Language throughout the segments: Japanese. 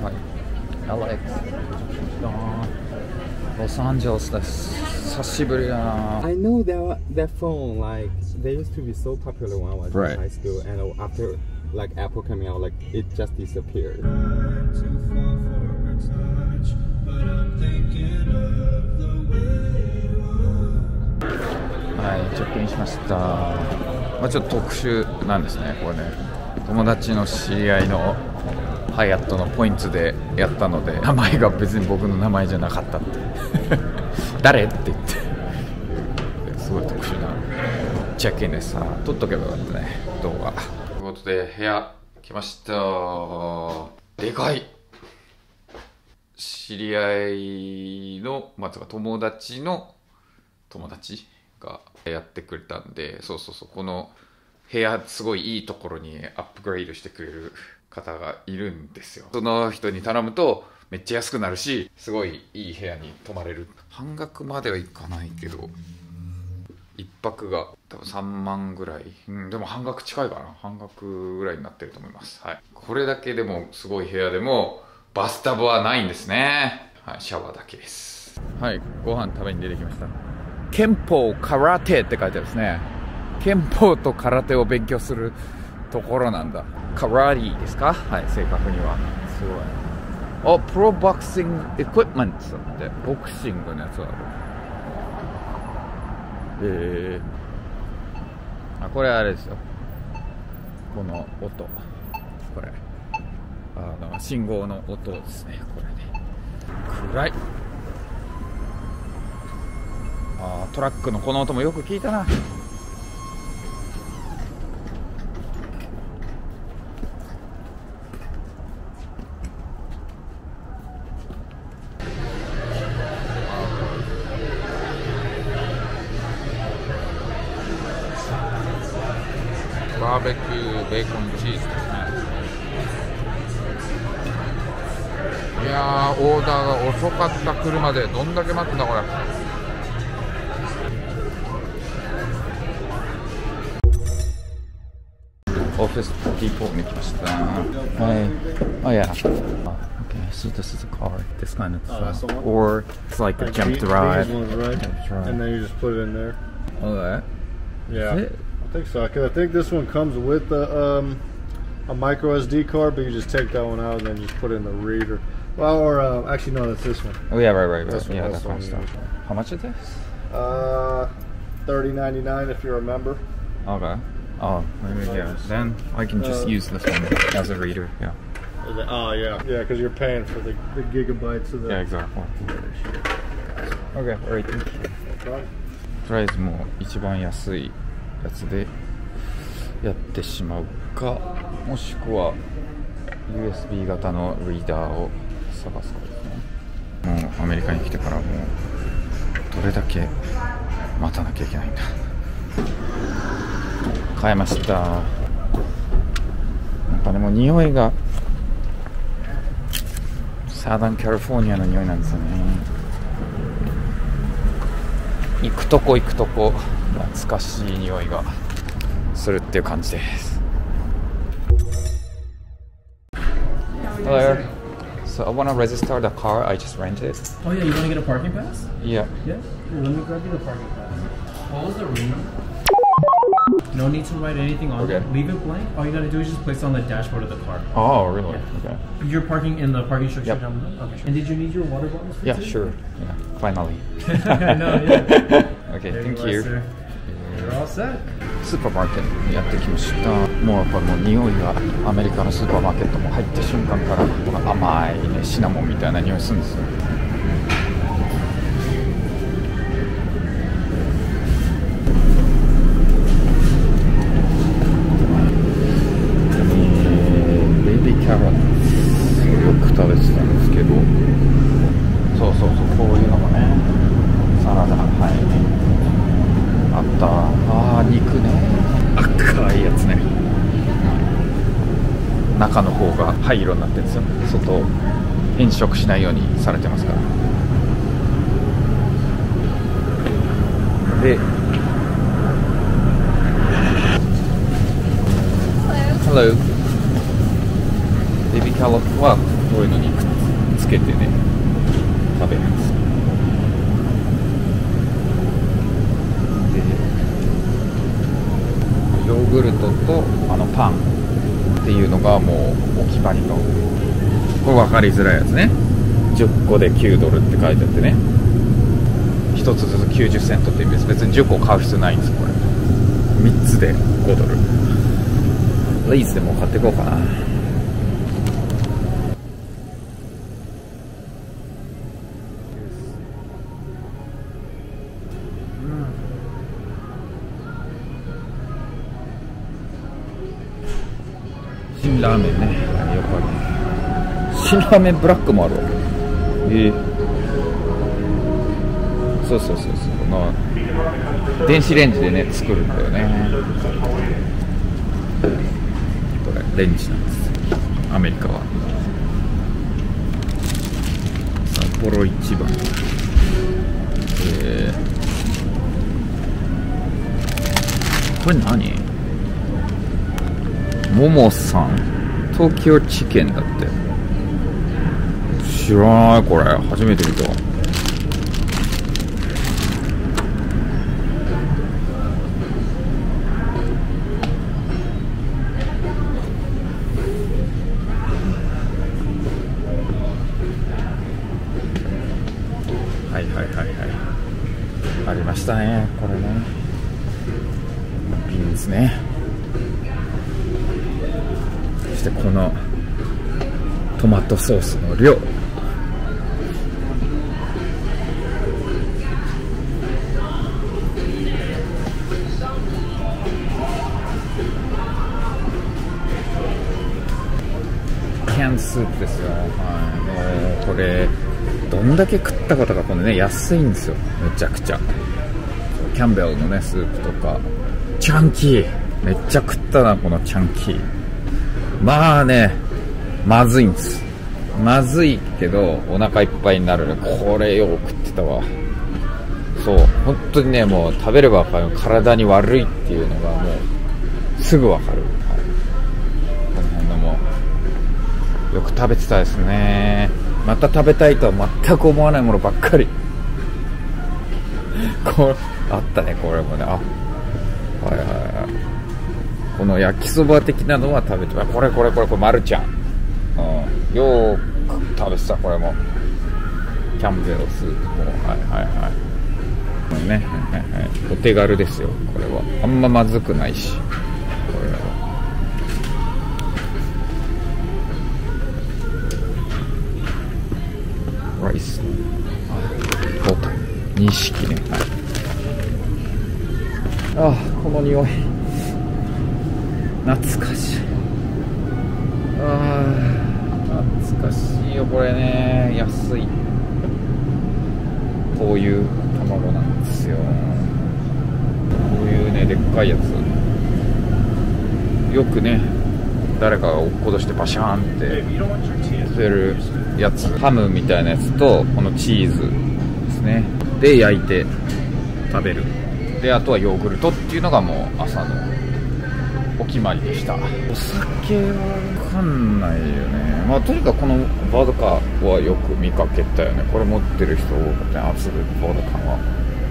はい。LX。ロサンゼルスです。久しぶりだな。 I know that phone, like they used to be so popular when I was in high school, and after like Apple coming out, like it just disappeared. はい、チェックインしました。まあちょっと特殊なんですね、これね。友達の知り合いのハイアットのポイントでやったので、名前が別に僕の名前じゃなかったって誰って言ってすごい特殊なチェックインでさ、撮っとけばよかったね、動画。ということで部屋来ました。でかい。知り合いの、まあ、友達の友達がやってくれたんで、そうこの部屋すごいいいところにアップグレードしてくれる方がいるんですよ。その人に頼むとめっちゃ安くなるし、すごいいい部屋に泊まれる。半額まではいかないけど、1泊が多分3万ぐらい、でも半額近いかな。半額ぐらいになってると思います。はい。これだけでもすごい部屋でもバスタブはないんですね。はい、シャワーだけです。はい、ご飯食べに出てきました。憲法空手って書いてあるですね。憲法と空手を勉強するところなんだ。カラティですか？はい、正確には。すごい。プロボクシングエクイプメントだって、ボクシングのやつある。これあれですよ。この音。これ。信号の音ですね、これね。暗い。トラックのこの音もよく聞いたな。バーベキューベーコンチーズですね。いやー、オーダーが遅かった。車でどんだけ待ってんだこれ。オフィスディポーに来ました。はい。Oh yeah. Okay, so this is a car. This kind of or it's like a jump drive. And then you just put it in there. Oh, that? Yeah. I think so. Cause I think this one comes with a micro SD card, but you just take that one out and then just put it in the reader. Well, or actually no, that's this one. Oh yeah, right. Yeah, that kind of stuff. How much is this? $30.99 if you're a member. Okay. Oh, maybe yeah. Then I can just use this one as a reader. Yeah. Oh yeah, because you're paying for the gigabytes of the. Yeah, exactly. Okay, alright. Thank you. とりあえずもう一番安いやつでやってしまうか、もしくは USB 型のリーダーを探すかですね。もうアメリカに来てからもうどれだけ待たなきゃいけないんだ。買いました。なんかね、もう匂いがサザンカリフォルニアの匂いなんですよね。行くとこ懐かしい匂いがするっていう感じです。Hello. So I want to register the car I just rented. Oh yeah, you want to get a parking pass? Yeah. Yeah. Here, let me grab you the parking pass. What was the reason? No need to write anything on it. Leave it blank. All you gotta do is just place it on the dashboard of the car. Oh, really? Yeah. Okay. You're parking in the parking structure down below? Okay. And did you need your water bottles? Yeah, sure. Yeah, finally. No, yeah. Okay, thank you. You're all set. スーパーマーケットにやってきました。もうこれもう匂いがアメリカのスーパーマーケットも入った瞬間からこの甘いねシナモンみたいな匂いするんですよ。ベイビーキャロットよく食べてたんですけど、そうこういうのもね、サラダあった。肉ね、赤いやつね。中の方が灰色になってるんですよ。外変色しないようにされてますから。で Hello. Baby California. Well, こういうのにくっつけてね食べるんですよ。でヨーグルトとパンっていうのがもうお決まりの、これ分かりづらいやつね。10個で$9って書いてあってね、1つずつ90セントって意味です。別に10個買う必要ないんです。これ3つで$5。レイズでも買っていこうかな。辛ラーメンね、よくある。辛ラーメンブラックもあるわけ。そうそうそうそう、電子レンジでね作るんだよね。これレンジなんです、アメリカは。札幌一番。これ何？ももさん東京チキンだって。知らない、これ初めて見た。はいはいはいはい、ありましたね、これね。ビーンズね。そしてこのトマトソースの量。キャンスープですよ。はい、もうこれどんだけ食ったことか。このね安いんですよ、めちゃくちゃ。キャンベルのねスープとか、チャンキーめっちゃ食ったな、このチャンキー。まあね、まずいんです。まずいけどお腹いっぱいになるね。これよく食ってたわ。そう本当にね、もう食べれば分かる、体に悪いっていうのがもうすぐ分かる。はい、この辺のもよく食べてたですね。また食べたいとは全く思わないものばっかりこれあったね、これもね。あ、はいはいはい。この焼きそば的なのは食べてた。これマルちゃん、よく食べてた。これもキャンベルスープも、はいはいはい、これね、はいはいはい、お手軽ですよ。これはあんままずくないし、これはライス、ボタン、錦ね。はい、あ、この匂い懐かしい。あ、懐かしいよこれね。安い、こういう卵なんですよ。こういうねでっかいやつ、よくね誰かが落っことしてバシャーンって捨てるやつ。ハムみたいなやつとこのチーズですねで焼いて食べる。であとはヨーグルトっていうのがもう朝のお決まりでした。お酒は分かんないよね。まあとにかくこのボドカはよく見かけたよね。これ持ってる人多かったね、熱いボドカは。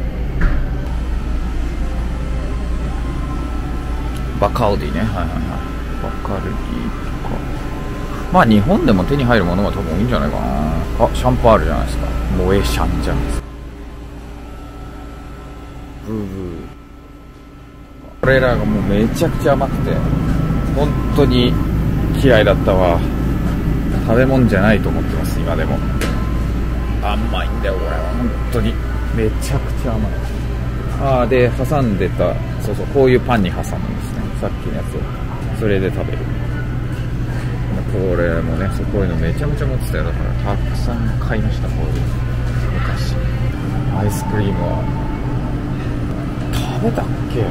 バカルディね、はいはいはい、バカルディとか。まあ日本でも手に入るものが多分多いんじゃないかな。あ、シャンパールじゃないですか。モエシャンじゃないですか。ブーブー。これらがもうめちゃくちゃ甘くて本当に嫌いだったわ。食べ物じゃないと思ってます今でも。甘いんだよこれは本当にめちゃくちゃ甘い。ああ、で挟んでた、そうそう、こういうパンに挟むんですね、さっきのやつを。それで食べる。これもね、こういうのめちゃめちゃ持ってたよ。だからたくさん買いました。こういう昔アイスクリームは食べたっけ。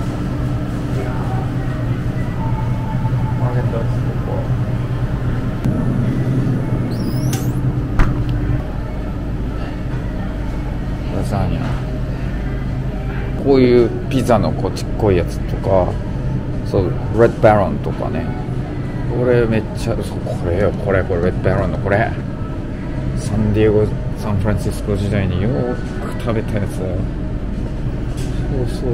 ラザニア、こういうピザのこっちっこいやつとか、そうレッドバロンとかね、 これめっちゃ、これよ、これレッドバロンのこれ、サンフランシスコ時代によく食べたやつだよ。そう。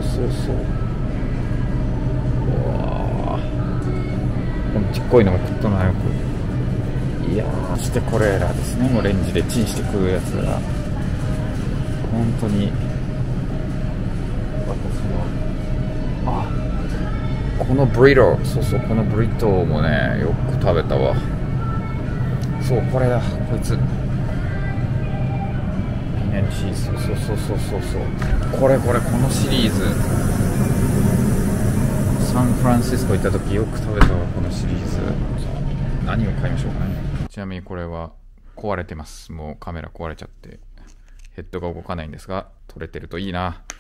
うわこのちっこいのも食ったなよく。いやー、そしてこれらですね、もうレンジでチンして食うやつが本当に、このブリトー、このブリトーもねよく食べたわ。そう、これだ、こいつピンチーズ、そうこのシリーズ、サンフランシスコ行った時よく食べたわ、このシリーズ。何を買いましょうかね。ちなみにこれは壊れてます。もうカメラ壊れちゃってヘッドが動かないんですが、撮れてるといいな。